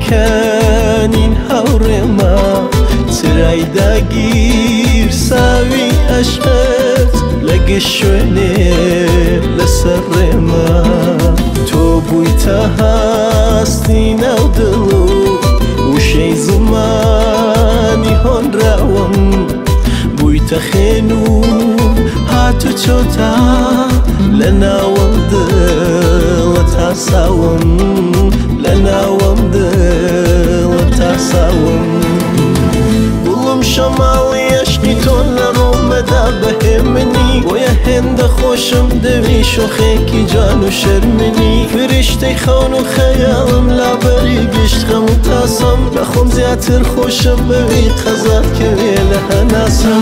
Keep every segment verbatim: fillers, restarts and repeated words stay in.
بکەنین هەوڕێمە ترای داگیر ساوی عەشقت لەگە شوێنێ لەسەر ڕێمە تۆ بوویتە هەستی ناو دڵ و وشەی زمانی هۆنراوم بوویتە خوێن و هاتو چۆتە لە ناوەم دڵە تاساوم لە ناوەم دڵە تاساوم گوڵم شەماڵی عەشقی تۆ لە ڕۆمەدا بەهێمنی بۆیە هێندە خۆشم دەوی شۆخێکی جان و شەرمنی فریشتەی خەون و خەیاڵم لابەری گشت خەم و تاسەم لە خۆم زیاتر خۆشم بەوی قەزات کەوێ لە هەناسەم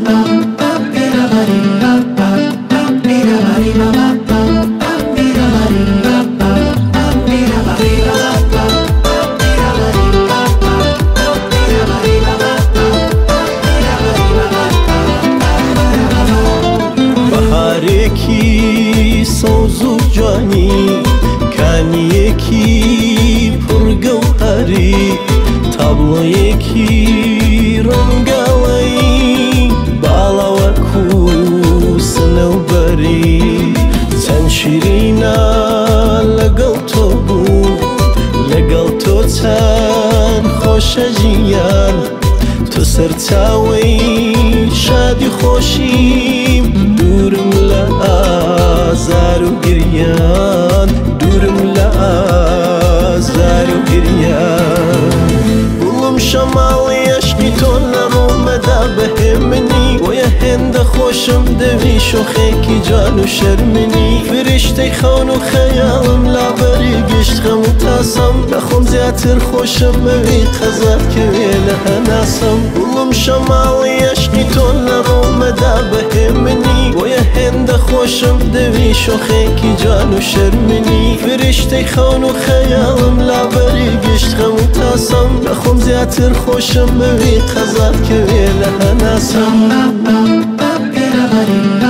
بەهارێکی سەوز و جوانی کانیەکی پڕگەوهەری تابلۆیەکی ڕەنگاوەیی باڵاوەک و سنەوبەری چەند شیرینە لەگەڵ تۆ بوو لەگەڵ تۆ چەند خۆشە ژیان تۆ سەرچاوەی شادی خۆشیم دوورم لە ئازار و گریان دوورم لە ئازار و گریان گوڵم شەماڵی عەشقی تۆ لە ڕۆمەدا بەهێمنی بۆیە هێندە خۆشم دەوی شۆخێکی جان و شەرمنی فریشتەی خەون و خەیاڵم لابەری گشت خەم و تاسەم لە خۆم زیاتر خۆشم بەوی قەزات کەوێ لە هەناسەم گوڵم شەماڵی عەشقی تۆ لە ڕۆمەدا بەهێمنی بۆیە هێندە خۆشم دەوی شۆخێکی جان و شەرمنی فریشتەی خەون و خەیاڵم لابەری گشت خەم و تاسەم لە خۆم زیاتر خۆشم بەوی قەزات کەوێ لە هەناسەم